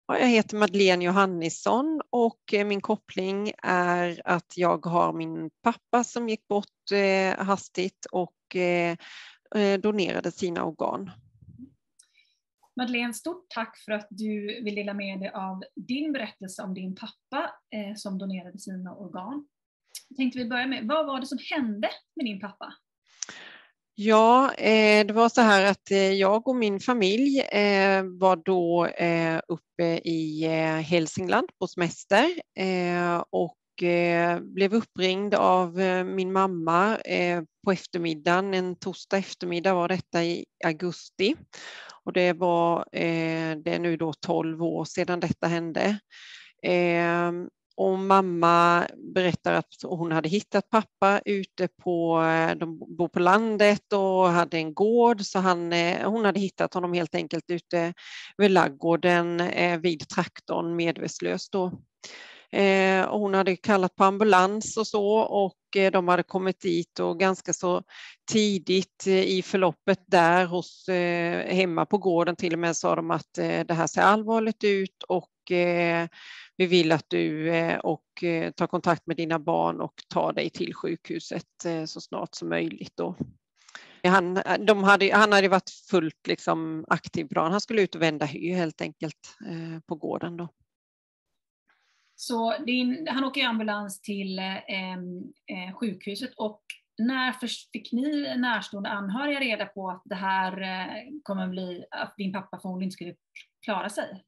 Ja, jag heter Madeleine Johannisson och min koppling är att jag har min pappa som gick bort hastigt och donerade sina organ. Madeleine, stort tack för att du vill dela med dig av din berättelse om din pappa som donerade sina organ. Jag tänkte vi börja med, vad var det som hände med din pappa? Ja, det var så här att jag och min familj var då uppe i Hälsingland på semester och blev uppringd av min mamma på eftermiddagen, en torsdag eftermiddag var detta i augusti. Och det är nu då 12 år sedan detta hände. Och mamma berättar att hon hade hittat pappa ute de bor på landet och hade en gård, så hon hade hittat honom helt enkelt ute vid laggården vid traktorn medvetslös då. Och hon hade kallat på ambulans och så, och de hade kommit dit, och ganska så tidigt i förloppet där hemma på gården till och med sa de att det här ser allvarligt ut och vi vill att du tar kontakt med dina barn och tar dig till sjukhuset så snart som möjligt då. Han hade varit fullt liksom aktiv bra. Han skulle ut och vända hö helt enkelt på gården då. Så han åker i ambulans till sjukhuset, och när fick ni närstående anhöriga reda på att det här kommer bli, att din pappa förmodligen inte skulle klara sig?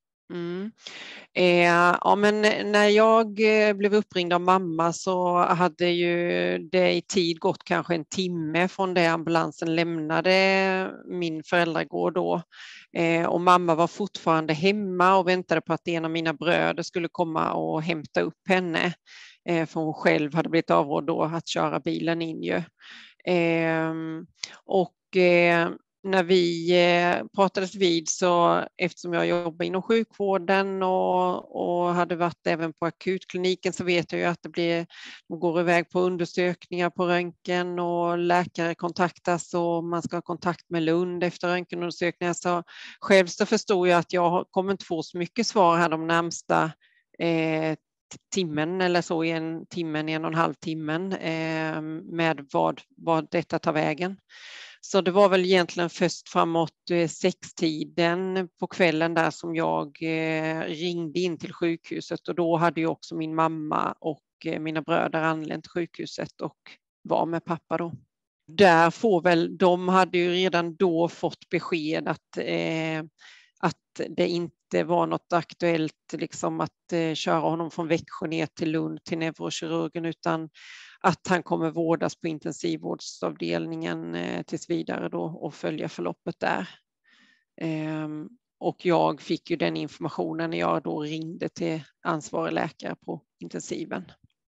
Ja, men när jag blev uppringd av mamma så hade ju det i tid gått kanske en timme från det ambulansen lämnade min föräldragård då. Och mamma var fortfarande hemma och väntade på att en av mina bröder skulle komma och hämta upp henne. För hon själv hade blivit avrådd då att köra bilen in ju. När vi pratades vid, så eftersom jag jobbar inom sjukvården och hade varit även på akutkliniken, så vet jag ju att de går iväg på undersökningar på röntgen och läkare kontaktas och man ska ha kontakt med Lund efter röntgenundersökningar. Så själv så förstod jag att jag kommer inte få så mycket svar här de närmsta timmen eller så, en och en halv timmen med vad detta tar vägen. Så det var väl egentligen först framåt 6-tiden på kvällen där som jag ringde in till sjukhuset, och då hade ju också min mamma och mina bröder anlänt till sjukhuset och var med pappa då. De hade ju redan då fått besked att det inte var något aktuellt liksom att köra honom från Växjö ner till Lund till neurokirurgen, utan att han kommer vårdas på intensivvårdsavdelningen tills vidare då och följa förloppet där. Och jag fick ju den informationen när jag då ringde till ansvarig läkare på intensiven.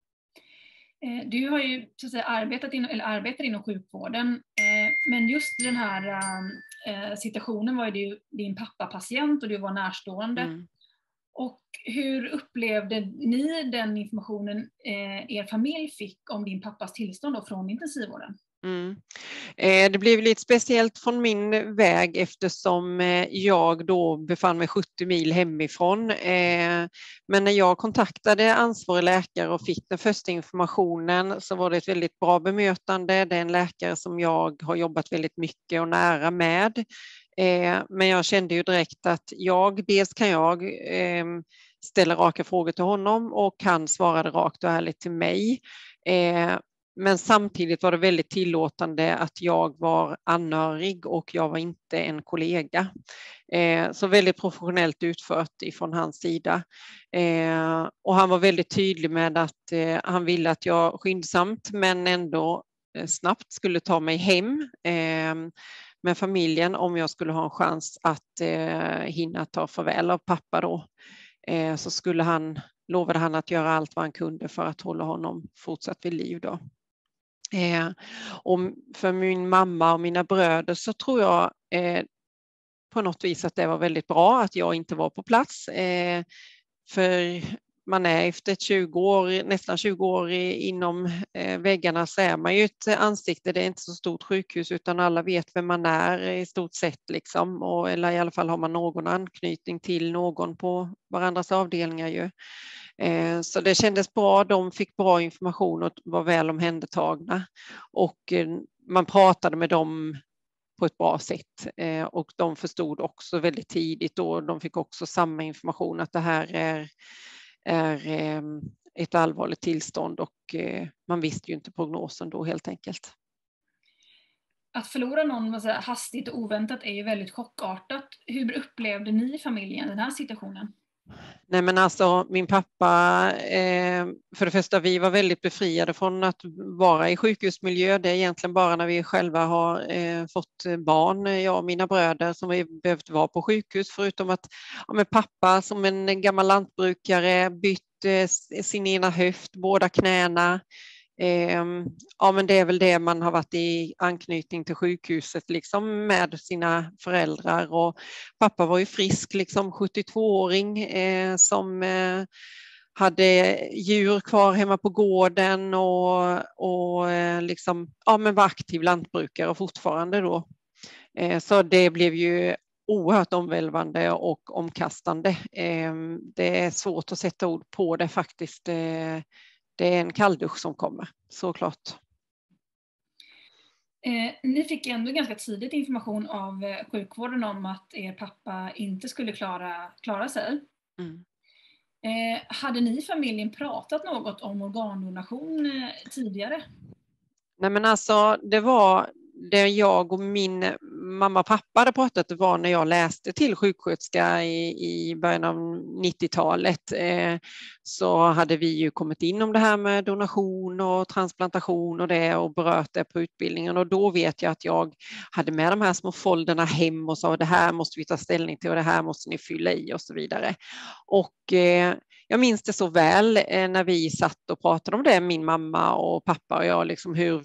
Du har ju så att säga arbetar inom sjukvården, men just den här situationen var ju din pappa patient och du var närstående. Och hur upplevde ni den informationen er familj fick om din pappas tillstånd då från intensivvården? Det blev lite speciellt från min väg eftersom jag då befann mig 70 mil hemifrån. Men när jag kontaktade ansvarig läkare och fick den första informationen så var det ett väldigt bra bemötande. Det är en läkare som jag har jobbat väldigt mycket och nära med. Men jag kände ju direkt att dels kan jag ställa raka frågor till honom och han svarade rakt och ärligt till mig. Men samtidigt var det väldigt tillåtande att jag var anhörig och jag var inte en kollega. Så väldigt professionellt utfört ifrån hans sida. Och han var väldigt tydlig med att han ville att jag skyndsamt men ändå snabbt skulle ta mig hem med familjen om jag skulle ha en chans att hinna ta farväl av pappa då. Så lovade han att göra allt vad han kunde för att hålla honom fortsatt vid liv då. Och för min mamma och mina bröder så tror jag på något vis att det var väldigt bra att jag inte var på plats. För man är efter nästan 20 år inom väggarna, så är man ju ett ansikte. Det är inte så stort sjukhus, utan alla vet vem man är i stort sett liksom, eller i alla fall har man någon anknytning till någon på varandras avdelningar ju. Så det kändes bra, de fick bra information och var väl omhändertagna, och man pratade med dem på ett bra sätt, och de förstod också väldigt tidigt, och de fick också samma information att det här är ett allvarligt tillstånd, och man visste ju inte prognosen då helt enkelt. Att förlora någon hastigt och oväntat är ju väldigt chockartat. Hur upplevde ni i familjen den här situationen? Nej, men alltså min pappa, för det första, vi var väldigt befriade från att vara i sjukhusmiljö. Det är egentligen bara när vi själva har fått barn, jag och mina bröder, som vi behövt vara på sjukhus, förutom att med pappa som en gammal lantbrukare bytt sin ena höft, båda knäna. Ja, men det är väl det, man har varit i anknytning till sjukhuset liksom med sina föräldrar, och pappa var ju frisk liksom, 72-åring som hade djur kvar hemma på gården och liksom, ja, men var aktiv lantbrukare fortfarande då. Så det blev ju oerhört omvälvande och omkastande. Det är svårt att sätta ord på det faktiskt. Det är en kalldusch som kommer, såklart. Ni fick ändå ganska tidigt information av sjukvården om att er pappa inte skulle klara sig. Mm. Hade ni i familjen pratat något om organdonation tidigare? Nej, men alltså det var det jag och min mamma och pappa hade pratat, det var när jag läste till sjuksköterska i början av 90-talet, så hade vi ju kommit in om det här med donation och transplantation och det, och berört det på utbildningen, och då vet jag att jag hade med de här små folderna hem och sa det här måste vi ta ställning till och det här måste ni fylla i och så vidare. Och jag minns det så väl när vi satt och pratade om det, min mamma och pappa och jag, liksom hur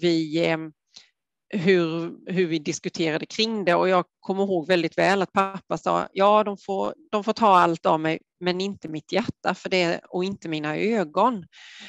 vi diskuterade kring det, och jag kommer ihåg väldigt väl att pappa sa ja, de får ta allt av mig, men inte mitt hjärta för det, och inte mina ögon.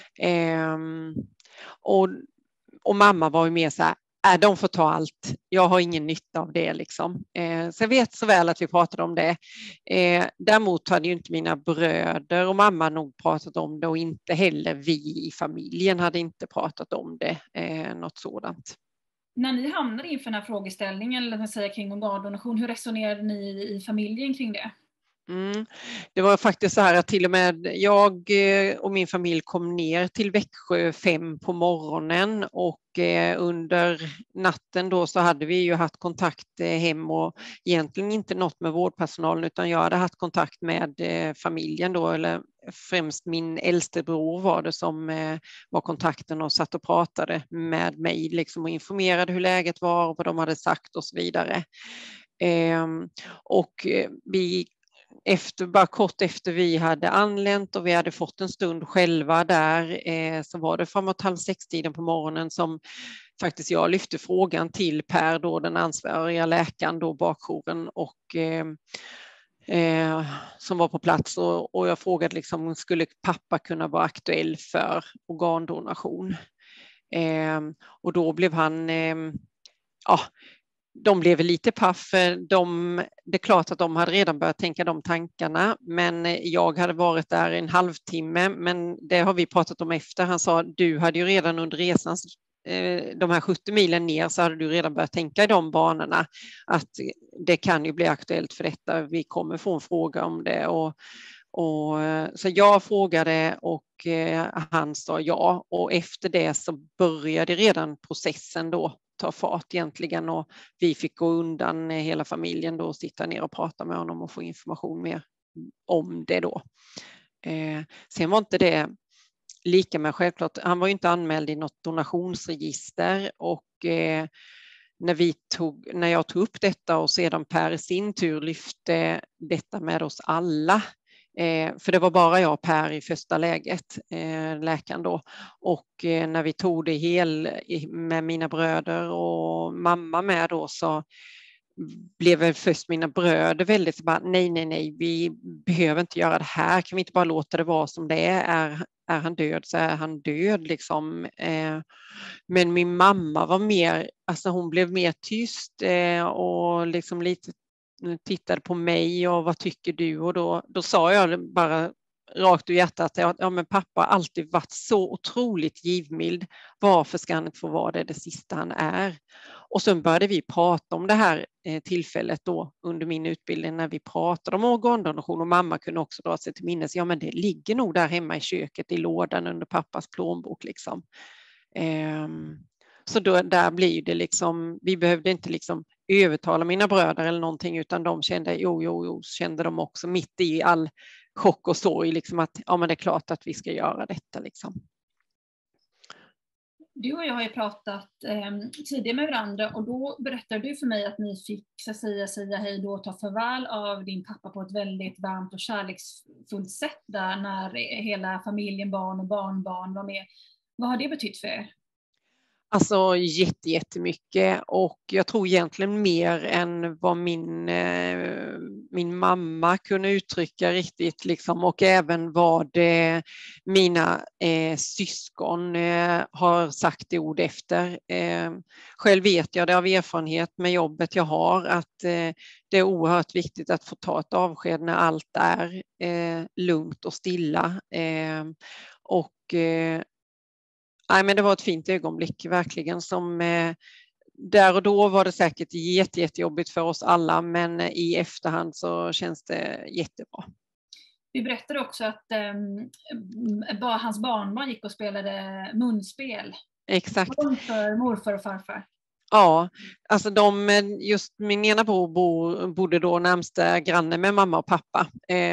Och mamma var ju mer så här, de får ta allt, jag har ingen nytta av det liksom. Så jag vet så väl att vi pratade om det. Däremot hade ju inte mina bröder och mamma nog pratat om det, och inte heller vi i familjen hade inte pratat om det, något sådant. När ni hamnade inför den här frågeställningen, eller man säger, kring organdonation, hur resonerade ni i familjen kring det? Det var faktiskt så här att till och med jag och min familj kom ner till Växjö 5 på morgonen, och under natten då så hade vi ju haft kontakt hem, och egentligen inte något med vårdpersonalen, utan jag hade haft kontakt med familjen då, eller främst min äldste bror var det som var kontakten och satt och pratade med mig liksom, och informerade hur läget var och vad de hade sagt och så vidare. Och vi bara kort efter vi hade anlänt och vi hade fått en stund själva där, så var det framåt 5:30 på morgonen som faktiskt jag lyfte frågan till Per, då den ansvariga läkaren då, bakjouren, och som var på plats, och jag frågade liksom, skulle pappa kunna vara aktuell för organdonation? Och då blev han de blev lite paff. Det är klart att de hade redan börjat tänka de tankarna, men jag hade varit där en halvtimme, men det har vi pratat om efter. Han sa, du hade ju redan under resan, de här 70 milen ner, så hade du redan börjat tänka i de banorna, att det kan ju bli aktuellt för detta, vi kommer få en fråga om det. Så jag frågade och han sa ja, och efter det så började redan processen då ta fart egentligen, och vi fick gå undan hela familjen då och sitta ner och prata med honom och få information mer om det då. Sen var inte det lika med, självklart, han var ju inte anmäld i något donationsregister, och när jag tog upp detta och sedan Per i sin tur lyfte detta med oss alla, för det var bara jag och Per i första läget, läkaren då, och när vi tog det med mina bröder och mamma med då, så blev väl först mina bröder väldigt bara, nej, vi behöver inte göra det här. Kan vi inte bara låta det vara som det är han död så är han död liksom. Men min mamma var mer, alltså hon blev mer tyst och liksom lite tittade på mig och vad tycker du? Och då sa jag bara rakt ur hjärtat att ja, men pappa har alltid varit så otroligt givmild. Varför ska han inte få vara det sista han är? Och sen började vi prata om det här tillfället då under min utbildning när vi pratade om organdonation och mamma kunde också dra sig till minnes. Ja, men det ligger nog där hemma i köket i lådan under pappas plånbok liksom. Så då, där blir det liksom, vi behövde inte liksom övertala mina bröder eller någonting utan de kände, jo, kände de också mitt i all chock och sorg liksom att ja men det är klart att vi ska göra detta liksom. Du och jag har ju pratat tidigare med varandra och då berättade du för mig att ni fick så att säga hej då och ta farväl av din pappa på ett väldigt varmt och kärleksfullt sätt där när hela familjen, barn och barnbarn var med. Vad har det betytt för er? Alltså jättemycket och jag tror egentligen mer än vad min mamma kunde uttrycka riktigt liksom och även vad mina syskon har sagt i ord efter. Själv vet jag det av erfarenhet med jobbet jag har att det är oerhört viktigt att få ta ett avsked när allt är lugnt och stilla Nej, men det var ett fint ögonblick verkligen som där och då var det säkert jättejobbigt för oss alla men i efterhand så känns det jättebra. Du berättade också att hans barnbarn gick och spelade munspel. Exakt. För morfar och farfar. Ja, alltså just min ena bror bodde då närmsta granne med mamma och pappa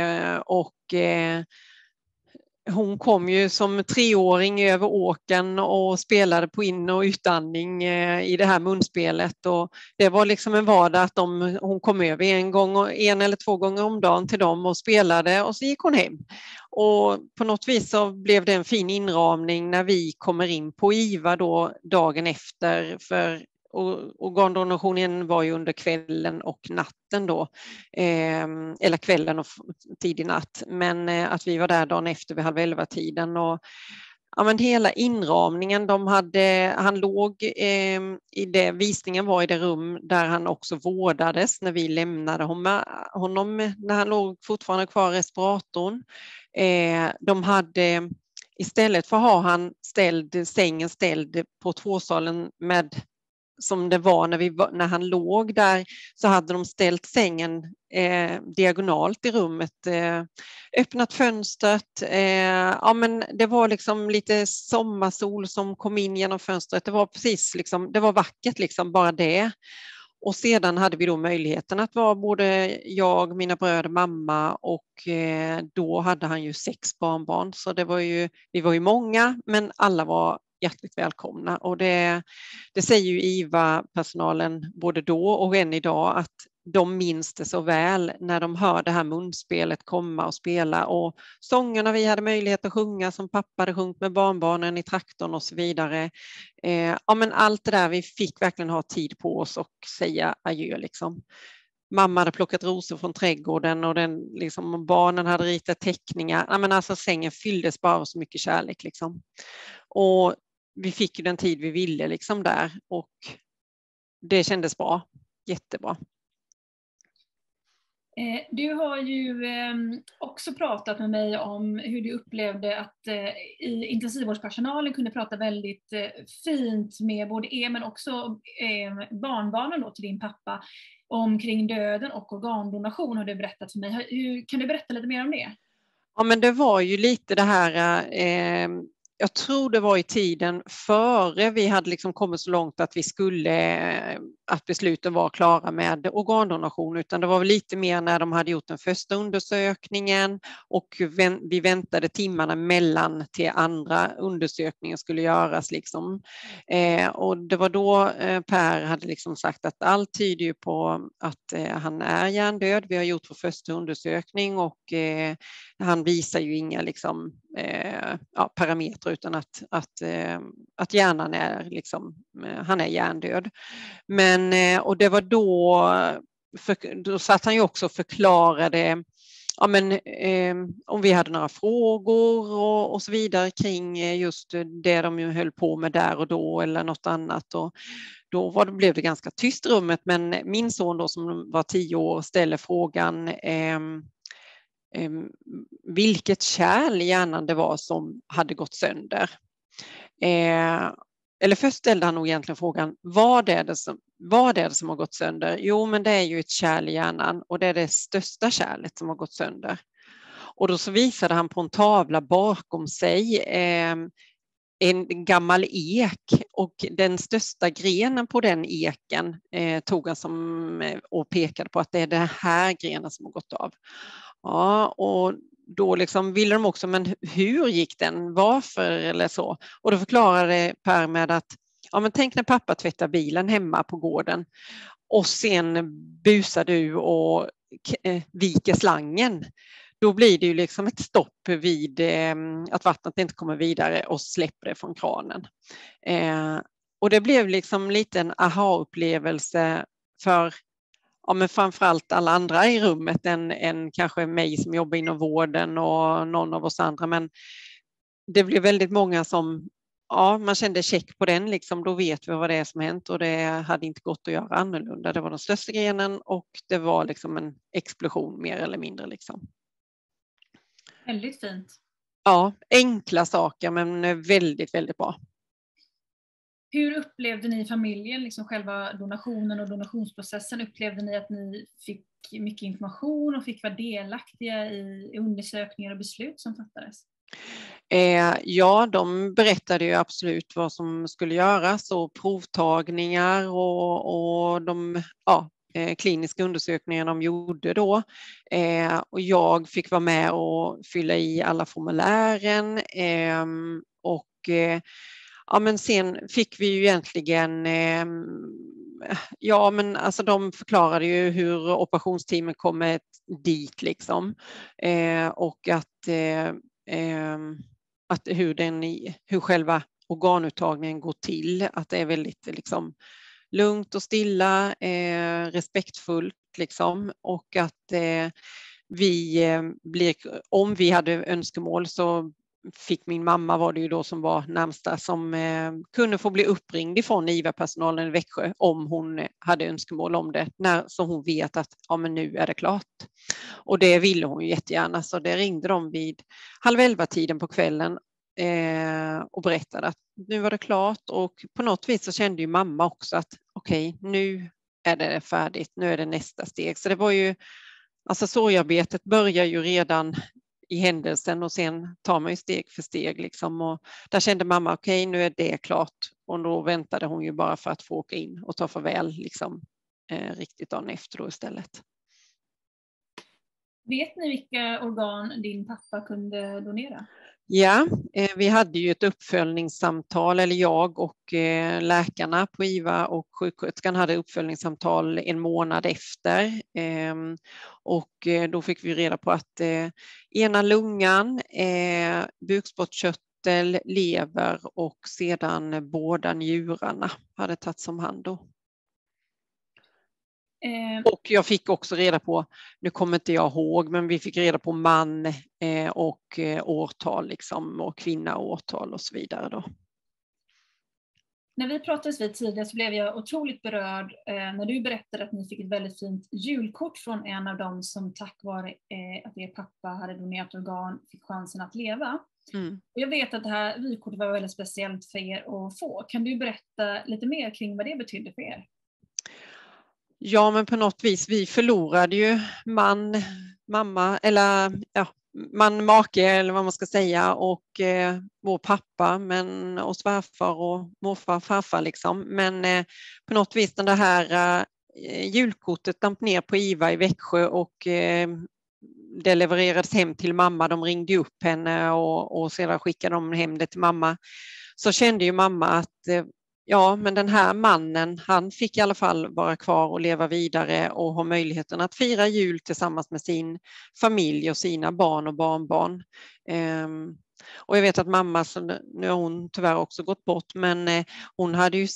hon kom ju som 3-åring över åken och spelade på in- och utandning i det här munspelet och det var liksom en vardag att hon kom över en eller 2 gånger om dagen till dem och spelade och så gick hon hem. Och på något vis så blev det en fin inramning när vi kommer in på IVA då dagen efter för organdonationen var ju under kvällen och natten då, eller kvällen och tidig natt, men att vi var där dagen efter vid 10:30-tiden och ja, men hela inramningen, han låg i det, visningen var i det rum där han också vårdades när vi lämnade honom när han låg fortfarande kvar i respiratorn. De hade istället för att ha sängen ställd på 2-salen som det var när han låg där så hade de ställt sängen diagonalt i rummet, öppnat fönstret. Ja, men det var liksom lite sommarsol som kom in genom fönstret. Det var precis liksom, det var vackert liksom bara det. Och sedan hade vi då möjligheten att vara både jag, mina bröder, mamma och då hade han ju 6 barnbarn så vi var ju många men alla var hjärtligt välkomna och det säger ju IVA-personalen både då och än idag att de minns det så väl när de hör det här munspelet komma och spela och sångerna vi hade möjlighet att sjunga som pappa hade sjungit med barnbarnen i traktorn och så vidare. Ja, men allt det där vi fick verkligen ha tid på oss och säga adjö liksom. Mamma hade plockat rosor från trädgården och barnen hade ritat teckningar. Ja, men alltså sängen fylldes bara av så mycket kärlek liksom. Och vi fick ju den tid vi ville liksom där och det kändes bra, jättebra. Du har ju också pratat med mig om hur du upplevde att intensivvårdspersonalen kunde prata väldigt fint med både er men också barnbarnen då till din pappa omkring döden och organdonation har du berättat för mig. Kan du berätta lite mer om det? Ja, men det var ju lite det här jag tror det var i tiden före vi hade liksom kommit så långt att att besluten var klara med organdonation utan det var väl lite mer när de hade gjort den första undersökningen och vi väntade timmarna mellan till andra undersökningen skulle göras liksom. Och det var då Per hade liksom sagt att allt tyder ju på att han är hjärndöd. Vi har gjort vår första undersökning och han visar ju inga liksom, parametrar utan att hjärnan är liksom, han är hjärndöd. Men, och det var då satt han ju också och förklarade om vi hade några frågor och så vidare kring just det de höll på med där och då eller något annat. Och då blev det ganska tyst i rummet, men min son då som var 10 år ställer frågan vilket kärl i hjärnan det var som hade gått sönder. Eller först ställde han nog egentligen frågan, vad är det som har gått sönder? Jo, men det är ju ett kärl i hjärnan och det är det största kärlet som har gått sönder. Och då så visade han på en tavla bakom sig en gammal ek, och den största grenen på den eken tog han och pekade på att det är den här grenen som har gått av. Ja, och då liksom ville de också, men hur gick den? Varför eller så? Och då förklarade Per med att men tänk när pappa tvättar bilen hemma på gården och sen busar du och viker slangen. Då blir det ju liksom ett stopp vid att vattnet inte kommer vidare och släpper det från kranen. Och det blev liksom lite en aha-upplevelse för men framförallt alla andra i rummet än kanske mig som jobbar inom vården och någon av oss andra. Men det blev väldigt många som, man kände check på den liksom, då vet vi vad det är som hänt och det hade inte gått att göra annorlunda. Det var den största grenen och det var liksom en explosion mer eller mindre liksom. Väldigt fint. Ja, enkla saker men väldigt, väldigt bra. Hur upplevde ni i familjen liksom själva donationen och donationsprocessen? Upplevde ni att ni fick mycket information och fick vara delaktiga i undersökningar och beslut som fattades? Ja, de berättade ju absolut vad som skulle göras och provtagningar och de kliniska undersökningar de gjorde då. Och jag fick vara med och fylla i alla formulären men sen fick vi ju egentligen, alltså de förklarade ju hur operationsteamet kommer dit liksom. Och att hur själva organuttagningen går till, att det är väldigt liksom lugnt och stilla, respektfullt liksom, och att om vi hade önskemål så fick min mamma, var det ju då som var närmsta, som kunde få bli uppringd ifrån IVA-personalen i Växjö om hon hade önskemål om det, så hon vet att men nu är det klart. Och det ville hon ju jättegärna, så det ringde de vid 22:30 på kvällen och berättade att nu var det klart, och på något vis så kände ju mamma också att okej, nu är det färdigt, nu är det nästa steg. Så det var ju, alltså sorgarbetet börjar ju redan i händelsen och sen tar man ju steg för steg liksom, och där kände mamma okej, nu är det klart, och då väntade hon ju bara för att få åka in och ta farväl liksom riktigt dagen efter då istället. Vet ni vilka organ din pappa kunde donera? Ja, vi hade ju ett uppföljningssamtal, eller jag och läkarna på IVA och sjuksköterskan hade uppföljningssamtal en månad efter. Och då fick vi reda på att ena lungan, bukspottkörtel, lever och sedan båda njurarna hade tagits om hand då. Och jag fick också reda på, nu kommer inte jag ihåg, men vi fick reda på man och årtal liksom, och kvinna och årtal och så vidare då. När vi pratades vid tidigare så blev jag otroligt berörd när du berättade att ni fick ett väldigt fint julkort från en av dem som tack vare att er pappa hade donerat organ fick chansen att leva. Mm. Och jag vet att det här vykortet var väldigt speciellt för er att få. Kan du berätta lite mer kring vad det betydde för er? Ja, men på något vis, vi förlorade ju man, make eller vad man ska säga, och vår pappa, men och svärfar och morfar och farfar liksom. Men på något vis den här julkortet damp ner på IVA i Växjö och det levererades hem till mamma. De ringde upp henne och sedan skickade de hem det till mamma. Så kände ju mamma att ja, men den här mannen, han fick i alla fall vara kvar och leva vidare och ha möjligheten att fira jul tillsammans med sin familj och sina barn och barnbarn. Och jag vet att mamma, så nu har hon tyvärr också gått bort, men hon hade ju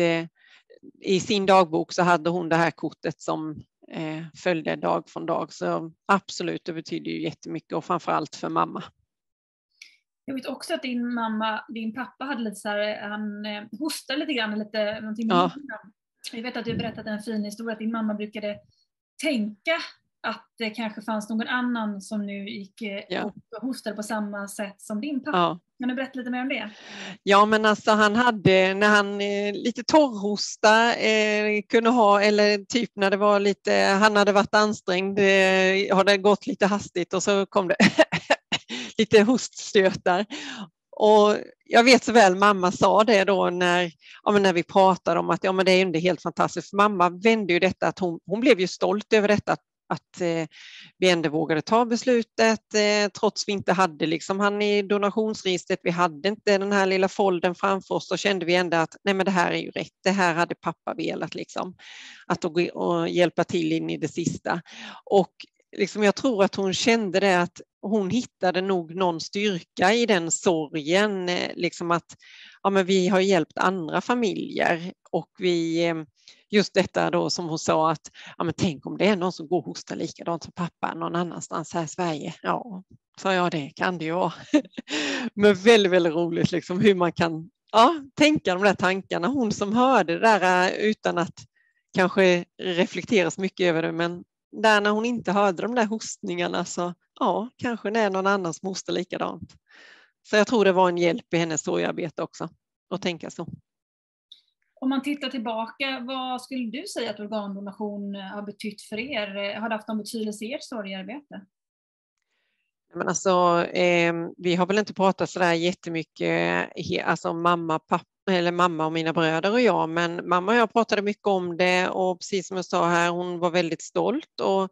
i sin dagbok så hade hon det här kortet som följde dag från dag. Så absolut, det betyder ju jättemycket och framförallt för mamma. Jag vet också att din pappa hade lite så här, han hostade lite grann, lite någonting med Ja. munnen. Jag vet att du berättade en fin historia att din mamma brukade tänka att det kanske fanns någon annan som nu gick och hostade på samma sätt som din pappa. Ja. Kan du berätta lite mer om det? Ja, men alltså han hade, när han lite torrhosta kunde ha, eller typ när det var lite, han hade varit ansträngd, hade gått lite hastigt och så kom det lite hoststötar. Och jag vet så väl, mamma sa det då när vi pratade om att men det är ju inte helt fantastiskt. Mamma vände ju detta att hon blev ju stolt över detta att vi ändå vågade ta beslutet trots vi inte hade liksom han i donationsregistret. Vi hade inte den här lilla folden framför oss, så kände vi ändå att nej, men det här är ju rätt. Det här hade pappa velat liksom, att gå och hjälpa till in i det sista. Och liksom, jag tror att hon kände det, att hon hittade nog någon styrka i den sorgen, liksom att men vi har hjälpt andra familjer och just detta då som hon sa att men tänk om det är någon som går och hostar likadant som pappa någon annanstans här i Sverige. Ja, sa jag, det kan det ju vara. Men väldigt, väldigt roligt liksom hur man kan tänka de där tankarna. Hon som hörde det där utan att kanske reflektera så mycket över det, men där när hon inte hörde de där hostningarna så kanske det är någon annan som hostar likadant. Så jag tror det var en hjälp i hennes sorgarbete också att tänka så. Om man tittar tillbaka, vad skulle du säga att organdonation har betytt för er? Har det haft någon betydelse i ert sorgarbete? Men alltså, vi har väl inte pratat så där jättemycket, alltså mamma och mina bröder och jag, men mamma och jag pratade mycket om det och precis som jag sa här, hon var väldigt stolt och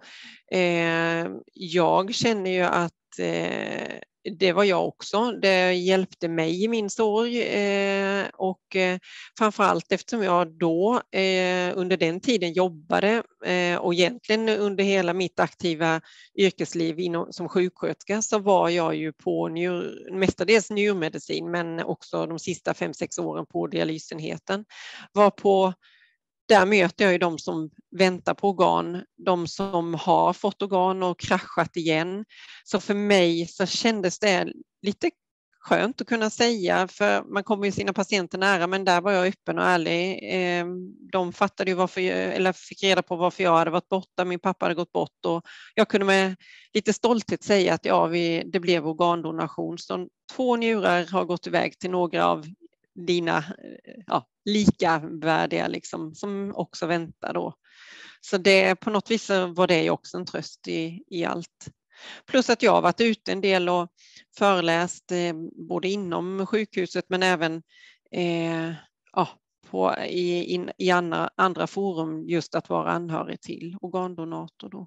jag känner ju att det var jag också. Det hjälpte mig i min sorg och framförallt eftersom jag då under den tiden jobbade och egentligen under hela mitt aktiva yrkesliv som sjuksköterska så var jag ju på mestadels njurmedicin, men också de sista 5-6 åren på dialysenheten. Där möter jag ju de som väntar på organ, de som har fått organ och kraschat igen. Så för mig så kändes det lite skönt att kunna säga, för man kommer ju sina patienter nära, men där var jag öppen och ärlig. De fattade ju fick reda på varför jag hade varit borta, min pappa hade gått bort och jag kunde med lite stolthet säga att det blev organdonation. Så 2 njurar har gått iväg till några av dina likavärdiga liksom, som också väntar då. Så det på något vis var det också en tröst i allt. Plus att jag har varit ute en del och föreläst både inom sjukhuset men även i andra forum, just att vara anhörig till organdonator då.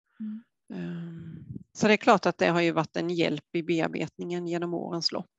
Så det är klart att det har ju varit en hjälp i bearbetningen genom årens lopp.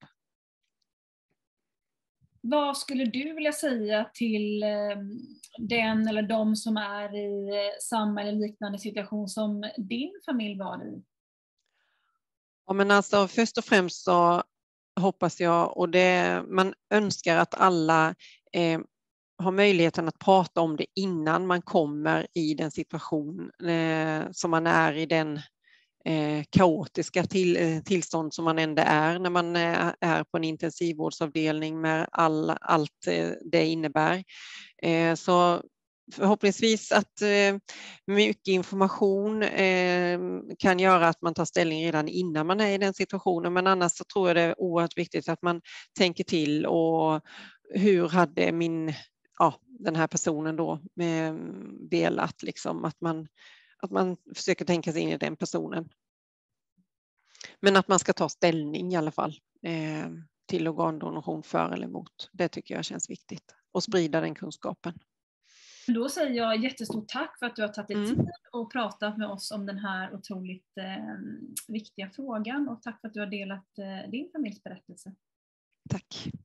Vad skulle du vilja säga till den eller de som är i samma eller liknande situation som din familj var i? Ja, men alltså, först och främst så hoppas jag, och man önskar att alla har möjligheten att prata om det innan man kommer i den situation som man är i, den kaotiska tillstånd som man ändå är när man är på en intensivvårdsavdelning med allt det innebär. Så förhoppningsvis att mycket information kan göra att man tar ställning redan innan man är i den situationen, men annars så tror jag det är oerhört viktigt att man tänker till och hur hade den här personen då velat liksom, att man försöker tänka sig in i den personen. Men att man ska ta ställning i alla fall till organdonation för eller emot. Det tycker jag känns viktigt. Och sprida den kunskapen. Då säger jag jättestort tack för att du har tagit dig tid och pratat med oss om den här otroligt viktiga frågan. Och tack för att du har delat din familjs berättelse. Tack.